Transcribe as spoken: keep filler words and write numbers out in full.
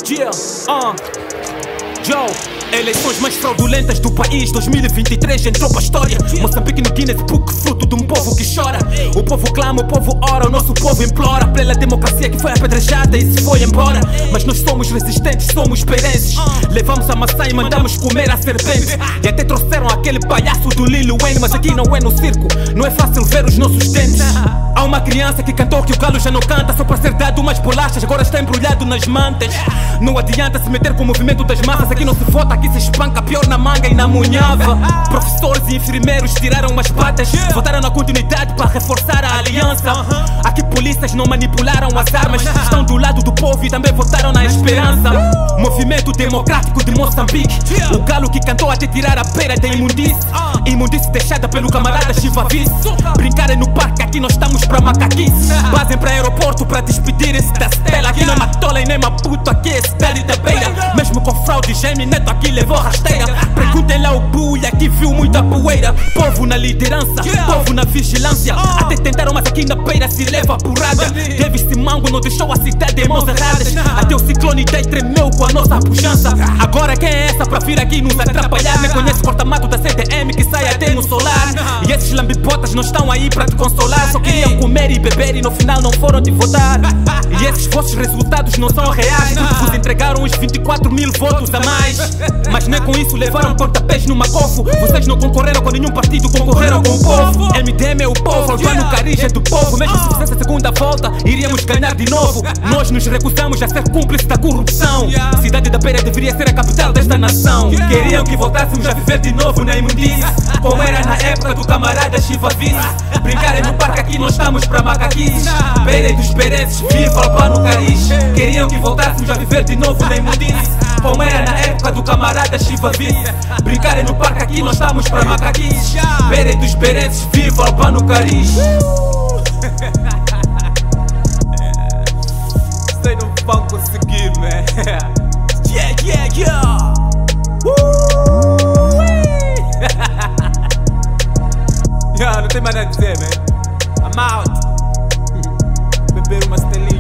Yeah, uh, Joe. Eleições mais fraudulentas do país, dois mil e vinte e três entrou pra história. Moçambique no Guinness Book, fruto de um povo que chora. O povo clama, o povo ora, o nosso povo implora pela democracia que foi apedrejada e se foi embora. Mas nós somos resistentes, somos perentes. Levamos a maçã e mandamos comer a serpente. E até trouxeram aquele palhaço do Lil Wayne, mas aqui não é no circo, não é fácil ver os nossos dentes. Há uma criança que cantou que o galo já não canta, só para ser dado umas bolachas, agora está embrulhado nas mantas. Não adianta se meter com o movimento das massas, aqui não se vota, aqui se espanca, pior na manga e na munhava. Professores e enfermeiros tiraram as patas, votaram na continuidade para reforçar a aliança. Aqui polícias não manipularam as armas, estão do lado do povo e também votaram na esperança. Movimento democrático de Moçambique, o galo que cantou até tirar a beira da imundice. Imundice deixada pelo camarada Chivavice. Brincarem no parque, aqui nós estamos pra macaquice. Basem pra aeroporto pra despedirem-se da Stella. Aqui não é Matola e nem Maputo, aqui é Stella da Beira. Mesmo com fraude, Gêmeo Neto aqui levou rasteira. Perguntem lá o Bulha, aqui viu muita poeira. Povo na liderança, povo na vigilância. Até tentaram, mas aqui na Beira se leva porrada. Davis Mango não deixou a cidade em mãos erradas. Até o Ciclone Day tremeu com a nossa pujança. Agora quem é essa pra vir aqui nos atrapalhar? Nem conhece o corta-mato da C D M que sai até no solar. E esses lambipotas não estão aí pra te consolar, só queriam comer e beber e no final não foram te votar. E esses vossos resultados não são reais, vos entregaram os vinte e quatro mil votos a mais. Mas nem com isso levaram pontapés no macofo. Vocês não concorreram com nenhum partido, concorreram com o povo. M D M é o povo, Albano Carija é do povo. Mesmo se fosse a segunda volta, iríamos ganhar de novo. Nós nos recusamos a ser cúmplices da corrupção. Cidade da Beira deveria ser a capital desta nação. Queriam que voltássemos a viver de novo na imundice, como era na época do camarada Chivavice. Brincarem no parque, aqui nós estamos pra macaquice. Beira e dos Berenses, viva Albano Carija. Queriam que voltássemos a viver de novo na imundice, como era na época do camarada Chivavice. Brincarem no parque, aqui nós estamos pra macaquice. Beira e dos Berenses, viva Albano Carija. Vocês não vão conseguir, man. Yeah, yeah, yeah. Yeah, não tem mais nada a dizer, man. I'm out. Beber uma Stella.